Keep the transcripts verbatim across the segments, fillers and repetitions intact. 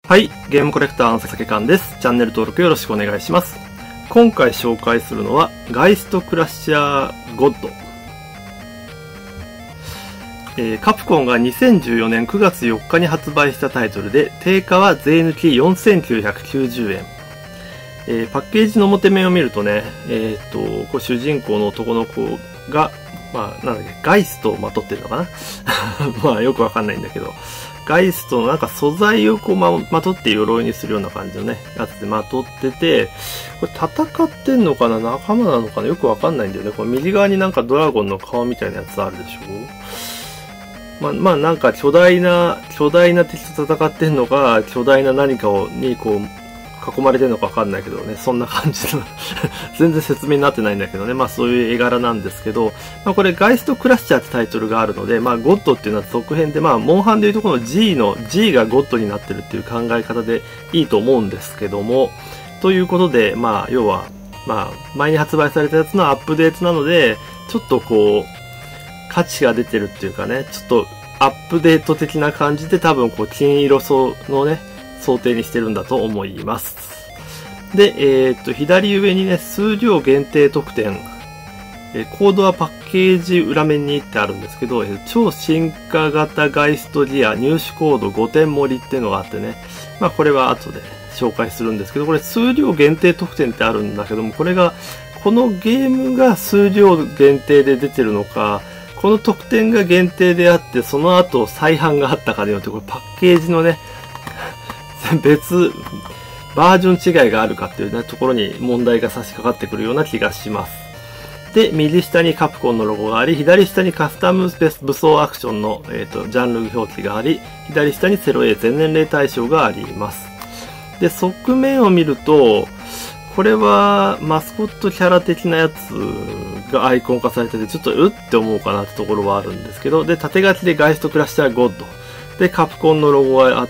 はい、ゲームコレクターの佐々木寛です。チャンネル登録よろしくお願いします。今回紹介するのはガイストクラッシャーゴッド。えー、カプコンがにせんじゅうよねんくがつよっかに発売したタイトルで、定価は税抜きよんせんきゅうひゃくきゅうじゅうえん。えー、パッケージの表面を見るとね、えっと、こう主人公の男の子が、まあ、なんだっけ、ガイストをまとってるのかなまあ、よくわかんないんだけど、ガイストのなんか素材をこう ま, まとって鎧にするような感じのね、やつでまとってて、これ戦ってんのかな仲間なのかなよくわかんないんだよね。これ右側になんかドラゴンの顔みたいなやつあるでしょ。まあ、まあなんか巨大な、巨大な敵と戦ってんのか、巨大な何かをにこう、囲まれてるのかわかんないけどね、そんな感じの全然説明になってないんだけどね、まあそういう絵柄なんですけど、まあこれガイストクラッシャーってタイトルがあるので、まあゴッドっていうのは続編で、まあモンハンでいうとこの G の G がゴッドになってるっていう考え方でいいと思うんですけども、ということで、まあ要は、まあ前に発売されたやつのアップデートなので、ちょっとこう、価値が出てるっていうかね、ちょっとアップデート的な感じで多分こう金色層のね、想定にしてるんだと思います。で、えー、っと、左上にね、数量限定特典、えー、コードはパッケージ裏面にってあるんですけど、えー、超進化型ガイストギア入手コードごてん盛りっていうのがあってね、まあこれは後で紹介するんですけど、これ数量限定特典ってあるんだけども、これが、このゲームが数量限定で出てるのか、この特典が限定であって、その後再販があったかによって、これパッケージのね、別、バージョン違いがあるかっていうね、ところに問題が差し掛かってくるような気がします。で、右下にカプコンのロゴがあり、左下にカスタム武装アクションの、えっと、ジャンル表記があり、左下に ゼロエー 全年齢対象があります。で、側面を見ると、これはマスコットキャラ的なやつがアイコン化されてて、ちょっとうって思うかなってところはあるんですけど、で、縦書きでガイストクラッシャーゴッド。で、カプコンのロゴがあって、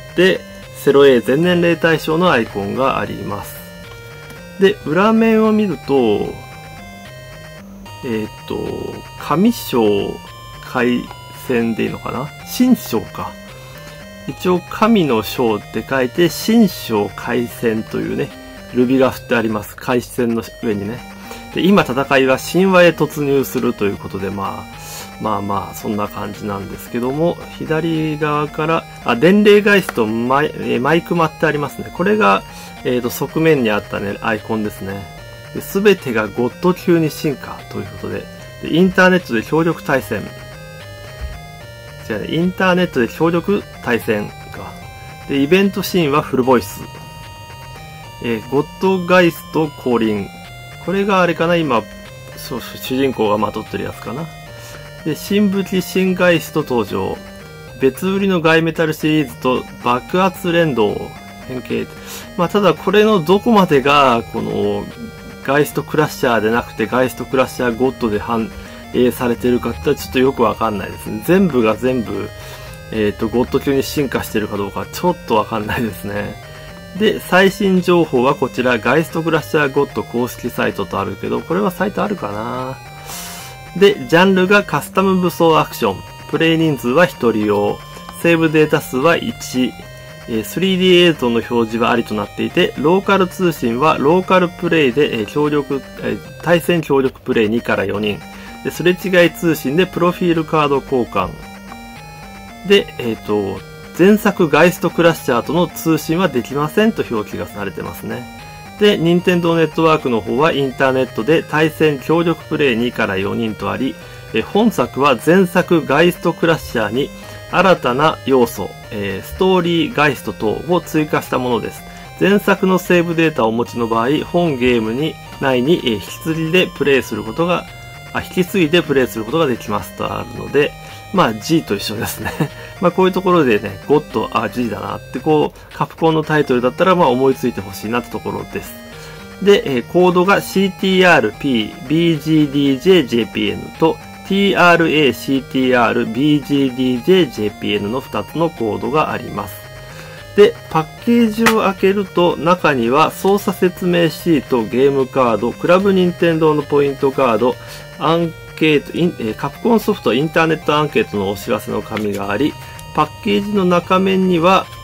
ゼロエー 全年齢対象のアイコンがあります。で、裏面を見ると、えっと、神章開戦でいいのかな神章か。一応、神の章って書いて、神章開戦というね、ルビが振ってあります。開戦の上にね。で、今戦いは神話へ突入するということで、まあ、まあまあ、そんな感じなんですけども、左側から、あ、伝令ガイストマイ、えマイクマってありますね。これが、えっと、側面にあったね、アイコンですね。すべてがゴッド級に進化ということで、でインターネットで協力対戦。じゃあね、インターネットで協力対戦か。で、イベントシーンはフルボイス。えー、ゴッドガイスト降臨。これがあれかな今、そう、主人公がまとってるやつかな。で、新武器新ガイスト登場。別売りのガイメタルシリーズと爆発連動変形。まあ、ただこれのどこまでが、この、ガイストクラッシャーでなくてガイストクラッシャーゴッドで反映されてるかってちょっとよくわかんないですね。全部が全部、えっと、ゴッド級に進化してるかどうかちょっとわかんないですね。で、最新情報はこちら、ガイストクラッシャーゴッド公式サイトとあるけど、これはサイトあるかな？で、ジャンルがカスタム武装アクション。プレイ人数はひとり用。セーブデータ数はいち。スリーディー 映像の表示はありとなっていて、ローカル通信はローカルプレイで協力、対戦協力プレイにからよにん。で、すれ違い通信でプロフィールカード交換。で、えっと、前作ガイストクラッシャーとの通信はできませんと表記がされてますね。で、任天堂ネットワークの方はインターネットで対戦協力プレイにからよにんとあり、本作は前作ガイストクラッシャーに新たな要素、えー、ストーリーガイスト等を追加したものです。前作のセーブデータをお持ちの場合、本ゲームに内に、えー、引き継ぎでプレイすることが、あ、引き継いでプレイすることができますとあるので、まあ G と一緒ですね。まあこういうところでね、ゴッド、あ、G だなってこう、カプコンのタイトルだったらまあ思いついてほしいなってところです。で、えー、コードが シーティーアールピービージーディージェージェーピーエヌ と ティーアールエーシーティーアールビージーディージェージェーピーエヌ のふたつのコードがあります。で、パッケージを開けると中には操作説明シート、ゲームカード、クラブ任天堂のポイントカード、アンケート、インえー、カプコンソフトインターネットアンケートのお知らせの紙があり、パッケージの中面には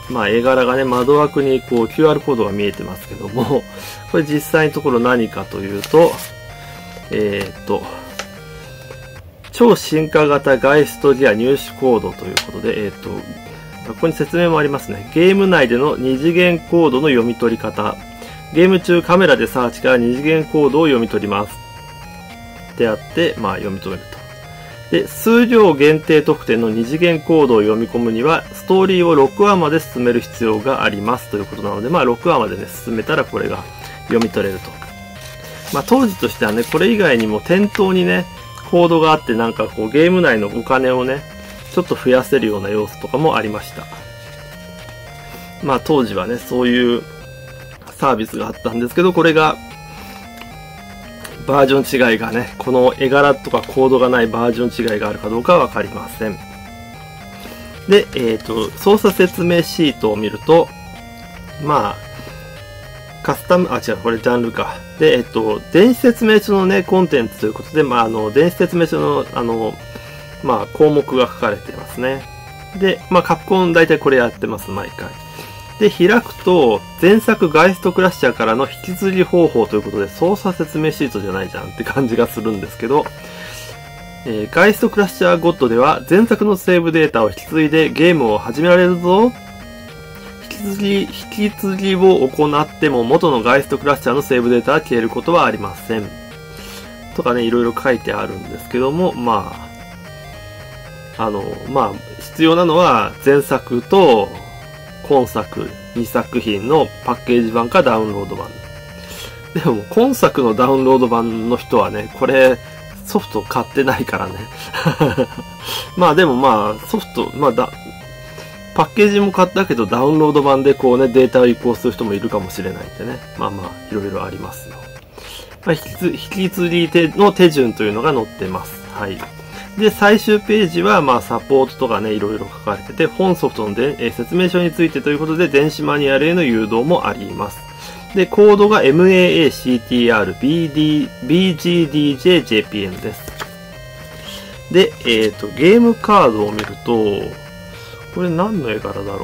まあ絵柄がね、窓枠にこう キューアール コードが見えてますけども、これ実際のところ何かというと、えー、っと、超進化型ガイストギア入手コードということで、えー、っと、ここに説明もありますね。ゲーム内での二次元コードの読み取り方。ゲーム中カメラでサーチから二次元コードを読み取ります。であって、まあ読み取れると。で、数量限定特典の二次元コードを読み込むには、ストーリーをろくわまで進める必要がありますということなので、まあろくわまでね、進めたらこれが読み取れると。まあ当時としてはね、これ以外にも店頭にね、コードがあってなんかこうゲーム内のお金をね、ちょっと増やせるような要素とかもありました。まあ当時はね、そういうサービスがあったんですけど、これが、バージョン違いがね、この絵柄とかコードがないバージョン違いがあるかどうかはわかりません。で、えっと、操作説明シートを見ると、まあ、カスタム、あ、違う、これジャンルか。で、えっと、電子説明書のね、コンテンツということで、まあ、あの、電子説明書の、あの、まあ、項目が書かれていますね。で、まあ、カプコン大体これやってます、毎回。で、開くと、前作ガイストクラッシャーからの引き継ぎ方法ということで、操作説明シートじゃないじゃんって感じがするんですけど、えー、ガイストクラッシャーゴッドでは、前作のセーブデータを引き継いでゲームを始められるぞ。引き継ぎ、引き継ぎを行っても元のガイストクラッシャーのセーブデータは消えることはありません。とかね、いろいろ書いてあるんですけども、まあ、あの、まあ、必要なのは前作と、今作にさく品のパッケージ版かダウンロード版。でも今作のダウンロード版の人はね、これソフト買ってないからね。まあでもまあソフト、まあだ、パッケージも買ったけどダウンロード版でこうね、データを移行する人もいるかもしれないんでね。まあまあ、いろいろありますよ。まあ、引きつ引き継ぎの手順というのが載ってます。はい。で、最終ページは、まあ、サポートとかね、いろいろ書かれてて、本ソフトので、えー、説明書についてということで、電子マニュアルへの誘導もあります。で、コードが エムエーエーシーティーアールビーディービージーディージェージェーピーエヌ です。で、えっと、ゲームカードを見ると、これ何の絵柄だろうな。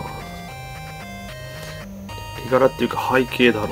絵柄っていうか背景だろう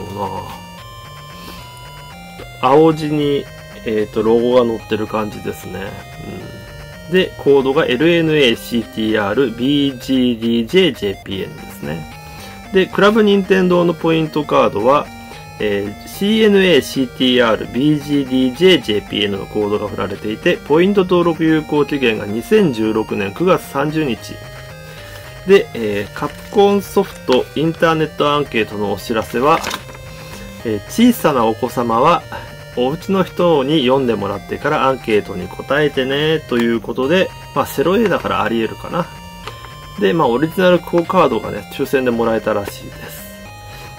な。青地に、えっと、ロゴが載ってる感じですね。うん、で、コードが エルエヌエーシーティーアールビージーディージェージェーピーエヌ ですね。で、クラブ任天堂のポイントカードは、えー、シーエヌエーシーティーアールビージーディージェージェーピーエヌ のコードが振られていて、ポイント登録有効期限がにせんじゅうろくねんくがつさんじゅうにち。で、えー、カプコンソフトインターネットアンケートのお知らせは、えー、小さなお子様は、お家の人に読んでもらってからアンケートに答えてねということで、まあセロ A だからあり得るかな。で、まあオリジナルコーカードがね、抽選でもらえたらしいです。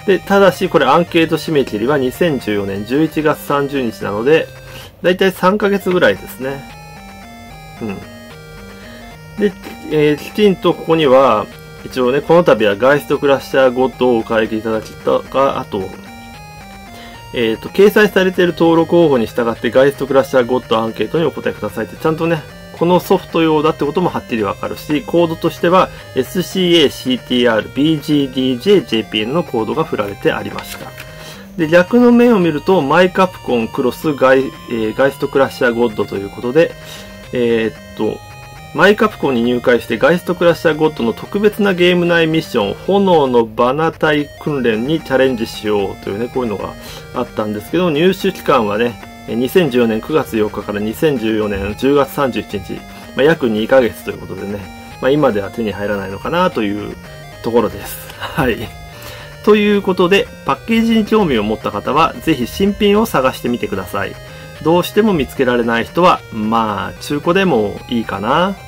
で、ただしこれアンケート締め切りはにせんじゅうよねんじゅういちがつさんじゅうにちなので、だいたいさんかげつぐらいですね。うん。で、えー、きちんとここには、一応ね、この度はガイストクラッシャーゴッドをお買い上げいただきたか、あと、えっと、掲載されている登録方法に従ってガイストクラッシャーゴッドアンケートにお答えくださいって、ちゃんとね、このソフト用だってこともはっきりわかるし、コードとしては エスシーエーシーティーアールビージーディージェージェーピーエヌ のコードが振られてありました。で、逆の面を見ると、マイカプコンクロスガイ、えー、ガイストクラッシャーゴッドということで、えー、っと、マイカプコンに入会してガイストクラッシャーゴッドの特別なゲーム内ミッション、炎のバナ隊訓練にチャレンジしようというね、こういうのがあったんですけど、入手期間はね、にせんじゅうよねんくがつよっかからにせんじゅうよねんじゅうがつさんじゅういちにち、まあ、約にかげつということでね、まあ、今では手に入らないのかなというところです。はい。ということで、パッケージに興味を持った方は、ぜひ新品を探してみてください。どうしても見つけられない人は、まあ、中古でもいいかな。